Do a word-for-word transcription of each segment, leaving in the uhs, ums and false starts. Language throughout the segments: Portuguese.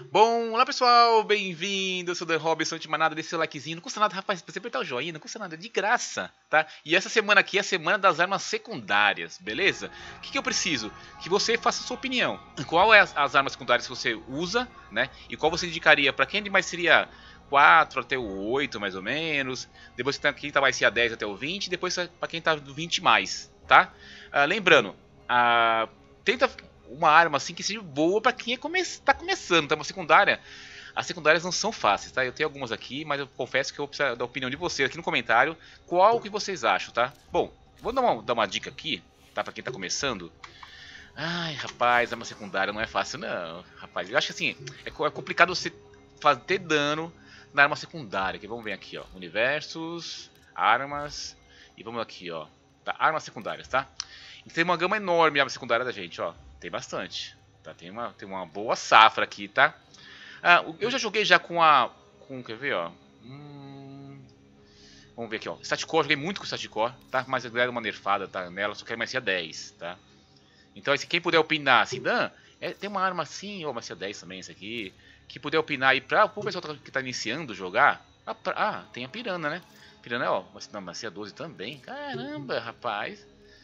Bom, olá pessoal, bem-vindo, eu sou o The Robson, não nada, deixa seu likezinho, não custa nada, rapaz, você apertar o joinha, não custa nada, é de graça, tá? E essa semana aqui é a semana das armas secundárias, beleza? O que, que eu preciso? Que você faça a sua opinião, qual é as, as armas secundárias que você usa, né? E qual você indicaria para quem mais seria quatro até o oito, mais ou menos, depois pra quem tá mais seria dez até o vinte, e depois para quem tá do vinte mais, tá? Ah, lembrando, ah, tenta uma arma assim que seja boa para quem é come tá começando, tá? Uma secundária. As secundárias não são fáceis, tá? Eu tenho algumas aqui, mas eu confesso que eu preciso da opinião de vocês aqui no comentário. Qual que vocês acham, tá? Bom, vou dar uma, dar uma dica aqui, tá? Para quem tá começando. Ai, rapaz, arma secundária não é fácil, não. Rapaz, eu acho que assim, é, é complicado você fazer, ter dano na arma secundária. Que vamos ver aqui, ó. Universos, armas. E vamos aqui, ó. Tá? Armas secundárias, tá? E tem uma gama enorme de arma secundária da gente, ó. Tem bastante, tá? Tem uma, tem uma boa safra aqui, tá? Ah, eu já joguei já com a... com, quer ver, ó? Hum, vamos ver aqui, ó. Statcore, joguei muito com Statcore, tá? Mas eu deram uma nerfada, tá? Nela, só que mais ser dez, tá? Então, se quem puder opinar, assim, Dan, é, tem uma arma assim, ó, mas ser dez também, esse aqui. Que puder opinar aí pra o pessoal que tá iniciando jogar. Ah, pra, ah, tem a Piranha, né? Piranha, ó, mas não, mas ser doze também. Caramba, rapaz.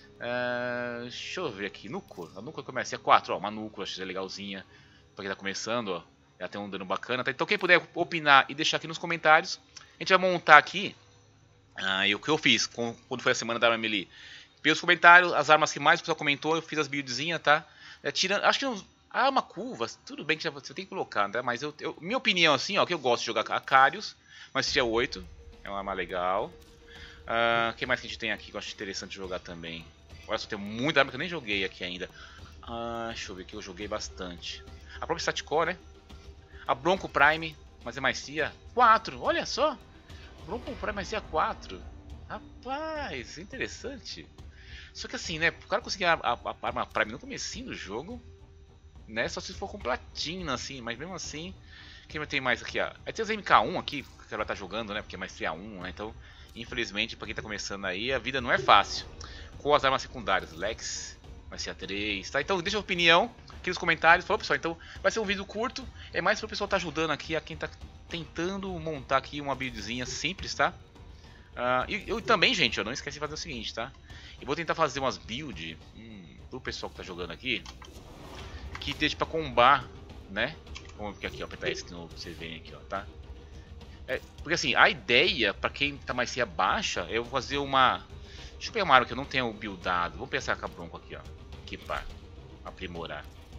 Uh, deixa eu ver aqui, Nuco, a Nuco começa a quatro, ó, uma Nuco, acho que é legalzinha pra quem tá começando, ó, ela tem um dano bacana, tá? Então quem puder opinar e deixar aqui nos comentários, a gente vai montar aqui uh, e o que eu fiz com, quando foi a semana da arma melee. Pelos comentários, as armas que mais o pessoal comentou, eu fiz as buildzinhas, tá? É, tirando, acho que não, a arma curva, tudo bem que você tem que colocar, né? Mas eu, eu, minha opinião assim, ó, que eu gosto de jogar Acarius, mas se é oito, é uma arma legal. O uh, que mais que a gente tem aqui que eu acho interessante jogar também? Olha só, tem muita arma que eu nem joguei aqui ainda. Ah, deixa eu ver aqui, eu joguei bastante. A própria Statcore, né? A Bronco Prime, mas é macia quatro, olha só. Bronco Prime macia quatro. Rapaz, interessante. Só que assim, né? O cara conseguir a, a, a arma Prime no comecinho do jogo, né? Só se for com platina, assim. Mas mesmo assim, quem tem mais aqui? Ó? Aí tem os M K um aqui, que ela tá jogando, né? Porque é maestria um, né? Então, infelizmente, pra quem tá começando aí, a vida não é fácil. Com as armas secundárias, Lex, vai ser a três, tá? Então deixa a opinião aqui nos comentários. Falou, pessoal, então vai ser um vídeo curto, é mais para o pessoal tá ajudando aqui a quem tá tentando montar aqui uma buildzinha simples, tá? Uh, e eu também, gente, eu não esqueci de fazer o seguinte, tá? Eu vou tentar fazer umas build hum, pro pessoal que tá jogando aqui, que deixa pra combar, né? Vamos ver aqui, ó, apertar esse de novo pra vocês verem aqui, ó, tá? É, porque assim, a ideia pra quem tá mais se baixa, é eu vou fazer uma... Deixa eu pegar uma arma que eu não tenho buildado. Vou pensar com a Bronco aqui, ó. Equipar. Aprimorar.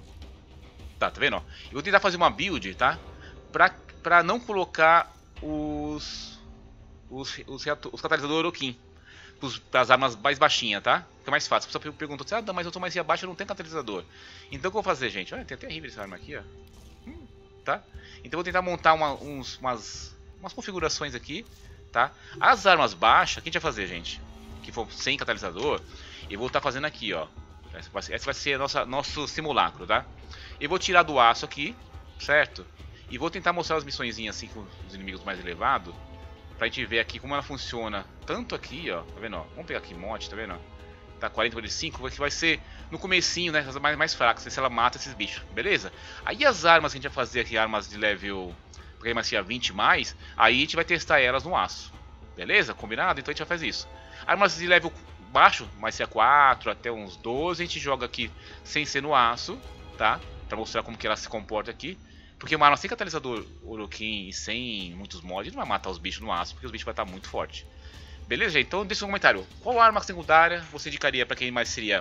Tá, tá vendo? Ó? Eu vou tentar fazer uma build, tá? Pra, pra não colocar os... Os, os, os catalisadores Orokin. Para as armas mais baixinhas, tá? Fica mais fácil. A pessoa perguntou assim, ah, mas eu tô mais baixa, eu não tenho catalisador. Então o que eu vou fazer, gente? Olha, tem até horrível essa arma aqui, ó. Hum, tá? Então eu vou tentar montar uma, uns, umas, umas configurações aqui, tá? As armas baixas, o que a gente vai fazer, gente? Que for sem catalisador, eu vou estar fazendo aqui, ó. Essa vai ser, essa vai ser a nossa, nosso simulacro, tá? Eu vou tirar do aço aqui, certo? E vou tentar mostrar as missõezinhas assim com os inimigos mais elevados, pra gente ver aqui como ela funciona. Tanto aqui, ó, tá vendo? Ó? Vamos pegar aqui mod, tá vendo? Tá quarenta por cinco, que vai ser no comecinho, né? As mais, mais fracas, se ela mata esses bichos, beleza? Aí as armas que a gente vai fazer aqui, armas de level, porque mais tinha vinte mais, aí a gente vai testar elas no aço, beleza? Combinado? Então a gente vai fazer isso. Armas de level baixo, mais C quatro até uns doze, a gente joga aqui sem ser no aço, tá? Pra mostrar como que ela se comporta aqui. Porque uma arma sem catalisador Orokin e sem muitos mods não vai matar os bichos no aço, porque os bichos vai estar muito forte. Beleza, gente? Então deixa um comentário. Qual arma secundária você indicaria pra quem mais seria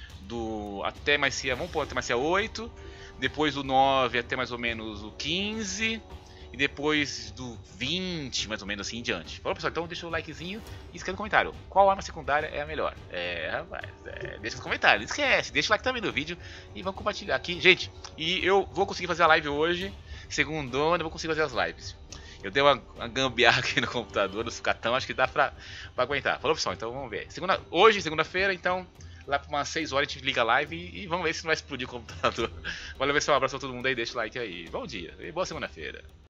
do até mais seria, vamos pôr até mais seria oito, depois do nove até mais ou menos o quinze... E depois do vinte, mais ou menos assim em diante. Falou, pessoal? Então deixa o likezinho e escreve no comentário. Qual arma secundária é a melhor? É, rapaz, é, deixa nos comentários. Não esquece, deixa o like também no vídeo e vamos compartilhar aqui. Gente, e eu vou conseguir fazer a live hoje. Segundona, eu vou conseguir fazer as lives. Eu dei uma, uma gambiarra aqui no computador, no sucatão, acho que dá pra, pra aguentar. Falou, pessoal? Então vamos ver. Segunda, hoje, segunda-feira, então... Lá por umas seis horas a gente liga a live e, e vamos ver se não vai explodir o computador. Valeu, pessoal. Um abraço pra todo mundo aí, deixa o like aí. Bom dia e boa segunda-feira.